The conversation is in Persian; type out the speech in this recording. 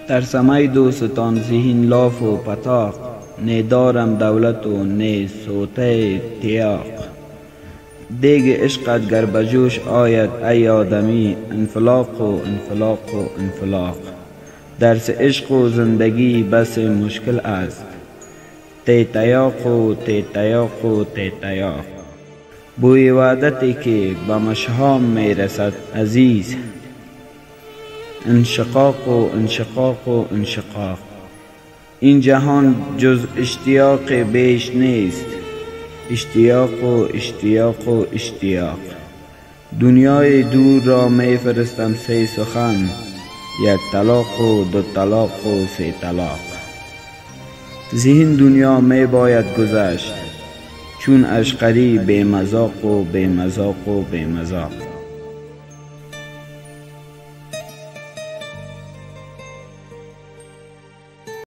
ترسمی دوستان ذهین لاف و پتاق، نیدارم دولت و نی سوته تیاق. دیگ عشقت گر بجوش آید ای آدمی، انفلاق و انفلاق و انفلاق. درس عشق و زندگی بس مشکل است، تیتیاق و تیتیاق و تیتیاق. بوی وعدتی که به مشهام می رسد عزیز، انشقاق و انشقاق و انشقاق. این جهان جز اشتیاق بیش نیست، اشتیاق و اشتیاق و اشتیاق. دنیای دور را می فرستم سه سخن، یک طلاق و دو طلاق و سه طلاق. ذهن دنیا می باید گذشت، چون اشقری بی مذاق و بی مذاق و بی مذاق.